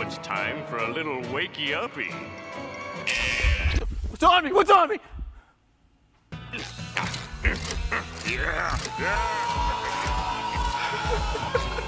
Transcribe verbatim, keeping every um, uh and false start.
it's time for a little wakey-uppy. What's on me? What's on me? Yeah, yeah.